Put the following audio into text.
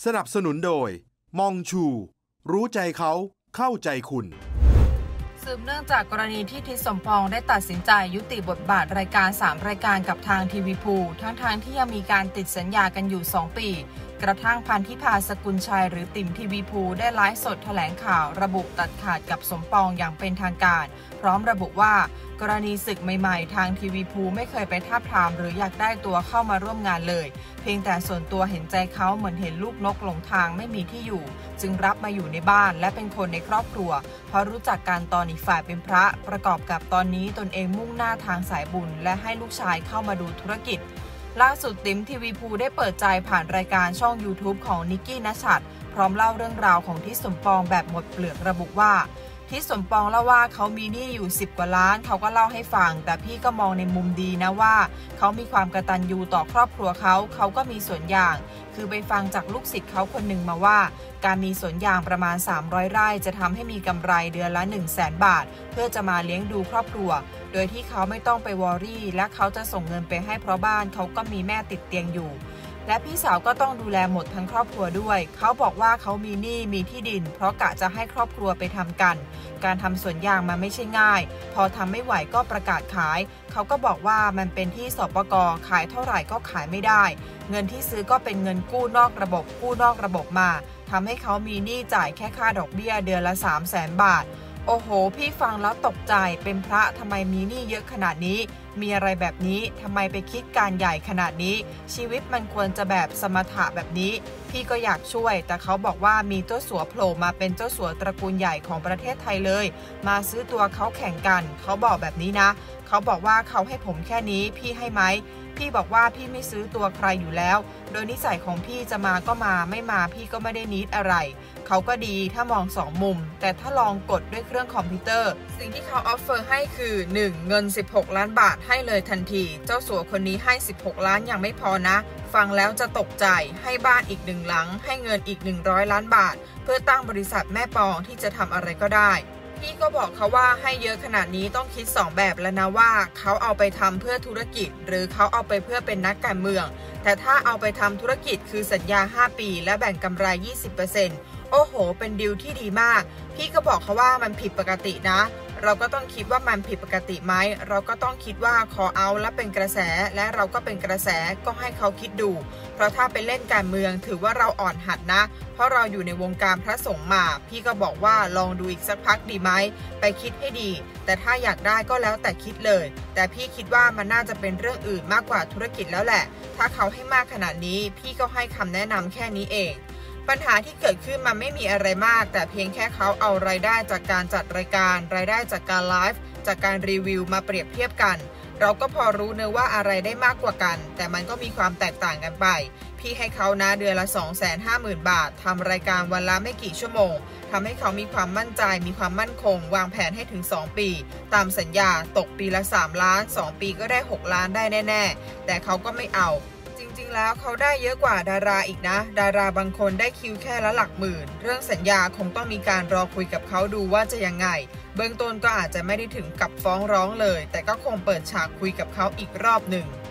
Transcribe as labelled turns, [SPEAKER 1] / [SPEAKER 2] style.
[SPEAKER 1] สนับสนุนโดยมองชูรู้ใจเขาเข้าใจคุณ
[SPEAKER 2] สืบเนื่องจากกรณีที่ทิศสมปองได้ตัดสินใจยุติบทบาทรายการ3รายการกับทางทีวีพูทั้งที่ยังมีการติดสัญญากันอยู่2ปีกระทั่งพันธิพาสกุลชัยหรือติ๋มทีวีพูได้ไลฟ์สดแถลงข่าวระบุตัดขาดกับสมปองอย่างเป็นทางการพร้อมระบุว่ากรณีศึกใหม่ๆทางทีวีพูไม่เคยไปทาบทามหรืออยากได้ตัวเข้ามาร่วมงานเลยเพียงแต่ส่วนตัวเห็นใจเขาเหมือนเห็นลูกนกหลงทางไม่มีที่อยู่จึงรับมาอยู่ในบ้านและเป็นคนในครอบครัวเพราะรู้จักกันตอนอีกฝ่ายเป็นพระประกอบกับตอนนี้ตนเองมุ่งหน้าทางสายบุญและให้ลูกชายเข้ามาดูธุรกิจล่าสุดติ๋มทีวีพูได้เปิดใจผ่านรายการช่อง YouTube ของนิกกี้ณชัดพร้อมเล่าเรื่องราวของทิศสมปองแบบหมดเปลือกระบุว่าทิศสมปองเล่าว่าเขามีหนี้อยู่10 กว่าล้านเขาก็เล่าให้ฟังแต่พี่ก็มองในมุมดีนะว่าเขามีความกตัญญูต่อครอบครัวเขาก็มีสวนยางคือไปฟังจากลูกศิษย์เขาคนหนึ่งมาว่าการมีสวนยางประมาณ300 ไร่จะทำให้มีกำไรเดือนละ 100,000 บาทเพื่อจะมาเลี้ยงดูครอบครัวโดยที่เขาไม่ต้องไปวอรี่และเขาจะส่งเงินไปให้เพราะบ้านเขาก็มีแม่ติดเตียงอยู่และพี่สาวก็ต้องดูแลหมดทั้งครอบครัวด้วยเขาบอกว่าเขามีหนี้มีที่ดินเพราะกะจะให้ครอบครัวไปทำกันการทำสวนยางมันไม่ใช่ง่ายพอทำไม่ไหวก็ประกาศขายเขาก็บอกว่ามันเป็นที่สปก.ขายเท่าไหร่ก็ขายไม่ได้เงินที่ซื้อก็เป็นเงินกู้นอกระบบมาทำให้เขามีหนี้จ่ายแค่ค่าดอกเบี้ยเดือนละ300,000 บาทโอ้โหพี่ฟังแล้วตกใจเป็นพระทำไมมีหนี้เยอะขนาดนี้มีอะไรแบบนี้ทำไมไปคิดการใหญ่ขนาดนี้ชีวิตมันควรจะแบบสมถะแบบนี้พี่ก็อยากช่วยแต่เขาบอกว่ามีเจ้าสัวโผล่มาเป็นเจ้าสัวตระกูลใหญ่ของประเทศไทยเลยมาซื้อตัวเขาแข่งกันเขาบอกแบบนี้นะเขาบอกว่าเขาให้ผมแค่นี้พี่ให้ไหมพี่บอกว่าพี่ไม่ซื้อตัวใครอยู่แล้วโดยนิสัยของพี่จะมาก็มาไม่มาพี่ก็ไม่ได้นิดอะไรเขาก็ดีถ้ามอง2 มุมแต่ถ้าลองกดด้วยเครื่องคอมพิวเตอร์สิ่งที่เขาออฟเฟอร์ให้คือ 1. เงิน16 ล้านบาทให้เลยทันทีเจ้าสัวคนนี้ให้16 ล้านยังไม่พอนะฟังแล้วจะตกใจให้บ้านอีก1 หลังให้เงินอีก100 ล้านบาทเพื่อตั้งบริษัทแม่ปองที่จะทำอะไรก็ได้พี่ก็บอกเขาว่าให้เยอะขนาดนี้ต้องคิด2 แบบแล้วนะว่าเขาเอาไปทำเพื่อธุรกิจหรือเขาเอาไปเพื่อเป็นนักการเมืองแต่ถ้าเอาไปทำธุรกิจคือสัญญา5 ปีและแบ่งกำไร 20%โอ้โหเป็นดีลที่ดีมากพี่ก็บอกเขาว่ามันผิดปกตินะเราก็ต้องคิดว่ามันผิดปกติไหมเราก็ต้องคิดว่าขอเอาและเป็นกระแสและเราก็เป็นกระแสก็ให้เขาคิดดูเพราะถ้าไปเล่นการเมืองถือว่าเราอ่อนหัดนะเพราะเราอยู่ในวงการพระสงฆ์มาพี่ก็บอกว่าลองดูอีกสักพักดีไหมไปคิดให้ดีแต่ถ้าอยากได้ก็แล้วแต่คิดเลยแต่พี่คิดว่ามันน่าจะเป็นเรื่องอื่นมากกว่าธุรกิจแล้วแหละถ้าเขาให้มากขนาดนี้พี่ก็ให้คำแนะนำแค่นี้เองปัญหาที่เกิดขึ้นมันไม่มีอะไรมากแต่เพียงแค่เขาเอารายได้จากการจัดรายการรายได้จากการไลฟ์จากการรีวิวมาเปรียบเทียบกันเราก็พอรู้เนอะว่าอะไรได้มากกว่ากันแต่มันก็มีความแตกต่างกันไปพี่ให้เขานะเดือนละ 250,000 บาททำรายการวันละไม่กี่ชั่วโมงทำให้เขามีความมั่นใจมีความมั่นคงวางแผนให้ถึง2 ปีตามสัญญาตกปีละ3 ล้าน2 ปีก็ได้6 ล้านได้แน่ๆแต่เขาก็ไม่เอาจริงๆแล้วเขาได้เยอะกว่าดาราอีกนะดาราบางคนได้คิวแค่ละหลักหมื่นเรื่องสัญญาคงต้องมีการรอคุยกับเขาดูว่าจะยังไงเบื้องต้นก็อาจจะไม่ได้ถึงกับฟ้องร้องเลยแต่ก็คงเปิดฉากคุยกับเขาอีกรอบหนึ่ง